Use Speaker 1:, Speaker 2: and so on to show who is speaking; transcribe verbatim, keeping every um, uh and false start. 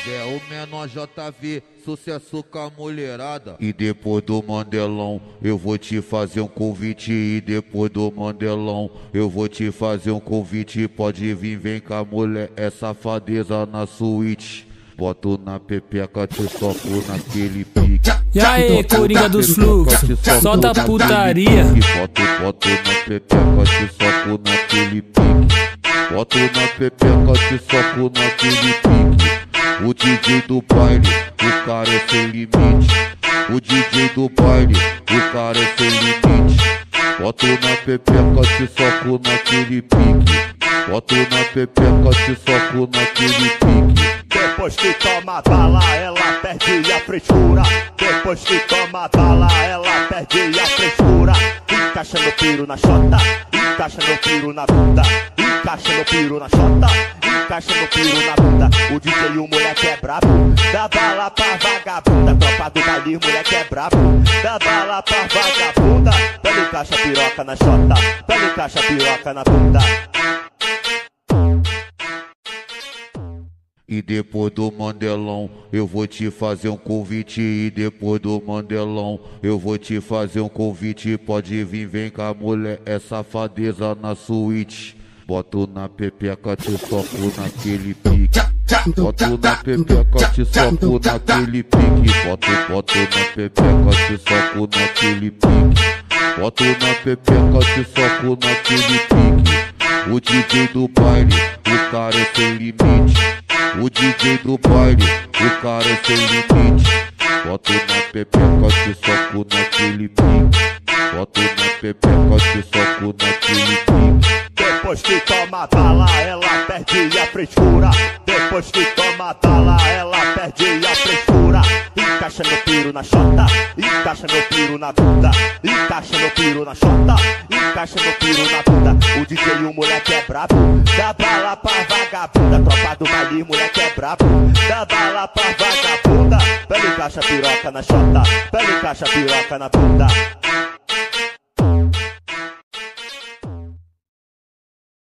Speaker 1: É o menor J V, sucesso com a mulherada. E depois do Mandelão, eu vou te fazer um convite. E depois do Mandelão, eu vou te fazer um convite. Pode vir, vem com a mulher, é safadeza na suíte. Boto na pepeca, te soco naquele pique.
Speaker 2: E aí, Coringa dos Fluxos, só da putaria.
Speaker 1: Boto, boto na pepeca, te soco naquele pique. Boto na pepeca, te soco naquele pique. O D J do baile, o cara é sem limite. O D J do baile, o cara é sem limite. Boto na pepeca, te soco naquele pique. Boto na pepeca, te soco naquele pique.
Speaker 3: Depois que toma bala, ela perde a frescura. Depois que toma bala, ela perde a frescura. Encaixa no piro na chota, encaixa no piro na bunda. Encaixa no piro na chota, encaixa no piro na bunda. O D J e o moleque é brabo, dá bala pra vagabunda. Tropa do baile, moleque é brabo, dá bala pra vagabunda. Pega encaixa piroca na chota, pega encaixa piroca na bunda.
Speaker 1: E depois do Mandelão, eu vou te fazer um convite. E depois do Mandelão, eu vou te fazer um convite. Pode vir, vem com a mulher, é safadeza na suíte. Boto na pepeca, te soco naquele pique. Boto na pepeca, te soco naquele pique. Boto, boto na pepeca, te soco naquele pique. Boto na pepeca, te soco naquele pique. O D J do baile, o cara é sem limite. O D J do baile, o cara é sem limite. Boto na pepeca, te soco naquele pique. Boto na pepeca, te soco naquele pique.
Speaker 3: Depois que toma bala, ela perde a frescura. Depois que toma bala, ela perde a frescura. Encaixa no piro na chota, encaixa no piro na bunda. Encaixa no piro na chota, encaixa no piro na bunda. O D J e o moleque é brabo, dá bala pra vagabunda. Tropa do baile, moleque é brabo, dá bala pra vagabunda. Pega encaixa piroca na chota, pega encaixa piroca na bunda.